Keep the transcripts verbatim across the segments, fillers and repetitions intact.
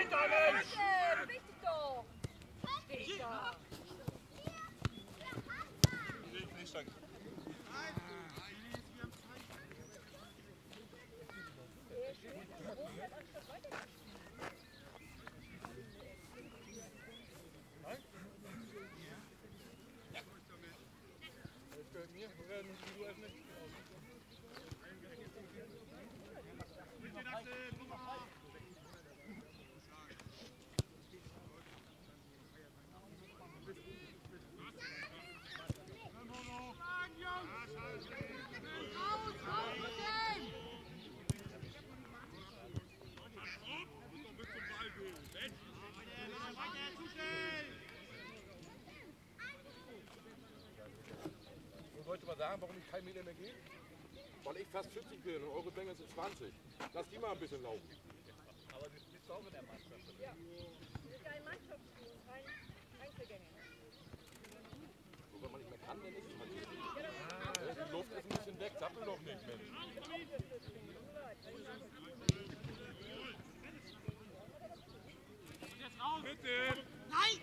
weiter, Mensch! Beweg dich doch! Steh da! Nicht, nicht stark. Sollte mal sagen, warum ich kein Meter mehr gehe? Weil ich fast vierzig bin und eure Bänger sind zwanzig. Lass die mal ein bisschen laufen. Aber du bist auch in der Mannschaft. Ja, wir sind ja ein Mannschaftsspiel, kein Einzelgänger. Und wenn man nicht mehr kann, dann ist es halt nicht. Ja, die Luft ist ein bisschen weg, zappel doch nicht, Mensch. Jetzt raus! Bitte! Nein!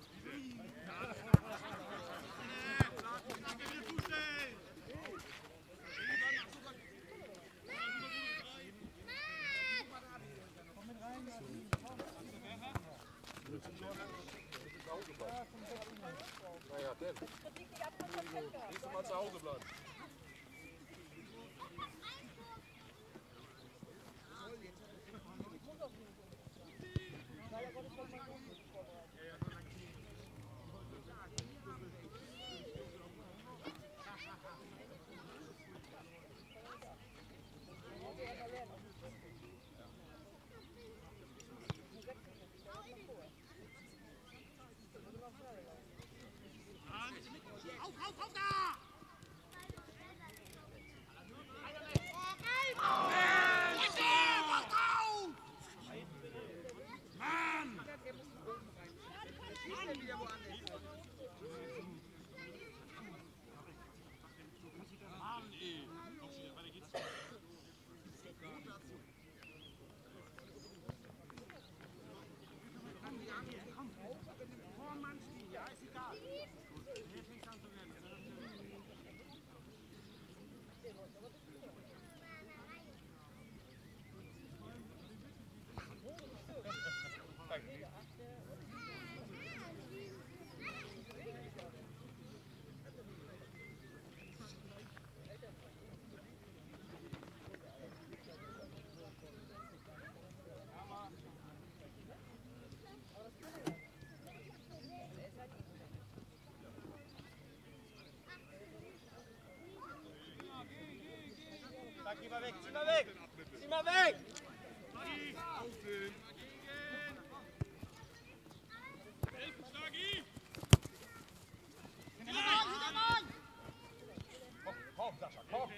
Naja, denn. Nächstes Mal zu Hause bleiben. Auf, auf, auf da! Mann! Zieh mal weg, zieh mal weg! Zieh mal weg! Komm, komm, Sascha, komm!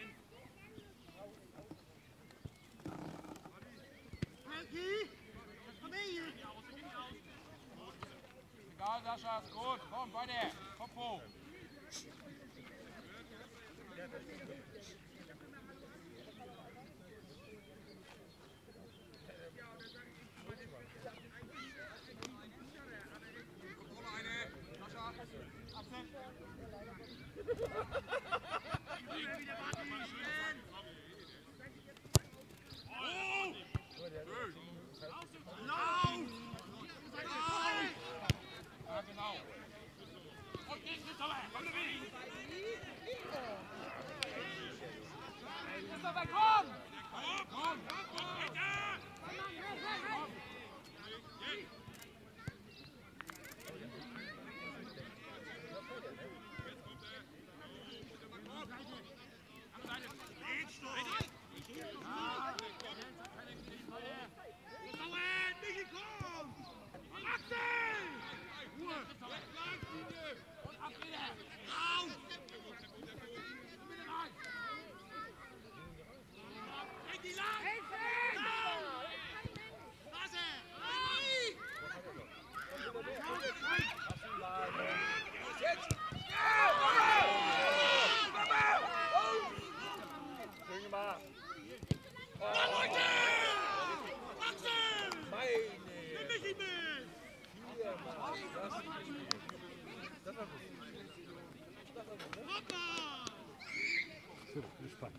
Egal, Sascha, ist gut. Komm, bei dir. Kopf hoch. Ja, genau. Und gegen die Tor. Komm, du willst. Christopher, komm! Komm! Gespannt.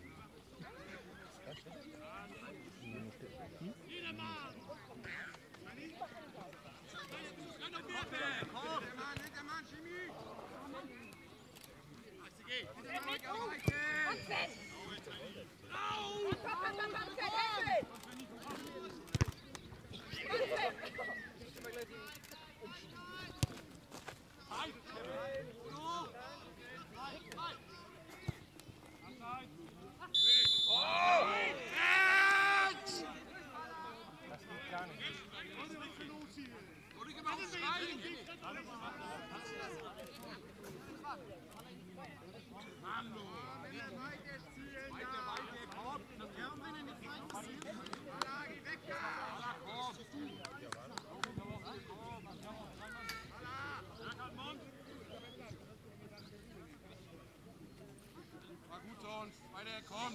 War gut sonst, weil der kommt.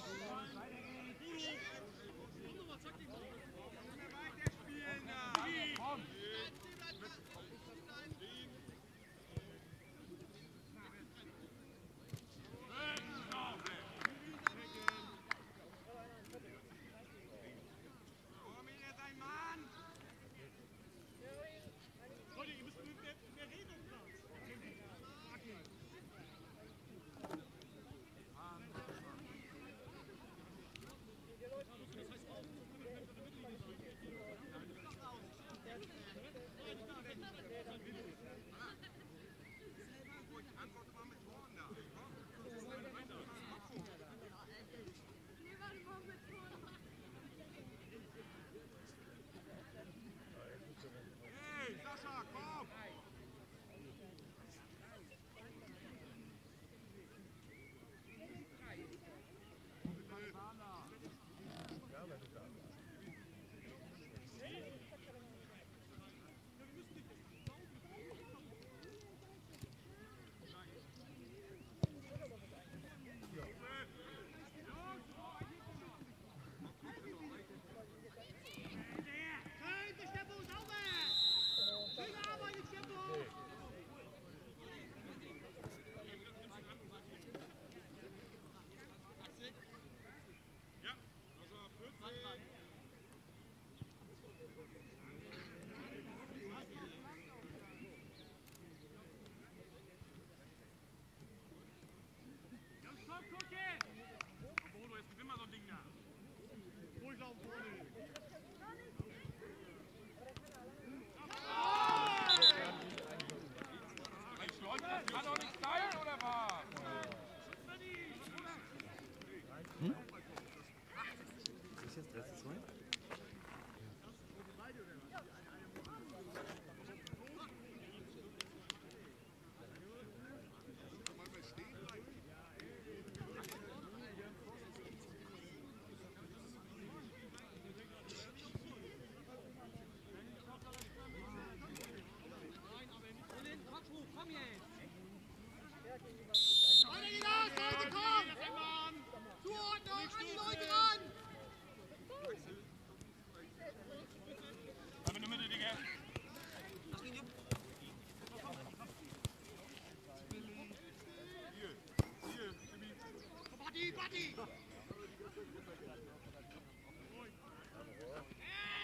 Komm. Kann doch nicht sein, oder was? Hm? Ist jetzt drei zu zwei? Buddy, buddy!